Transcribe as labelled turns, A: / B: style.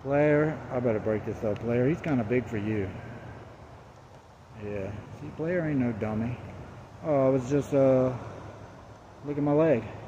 A: Blair, I better break this up. Blair, he's kind of big for you. Yeah. See, Blair ain't no dummy. Oh, I was just, look at my leg.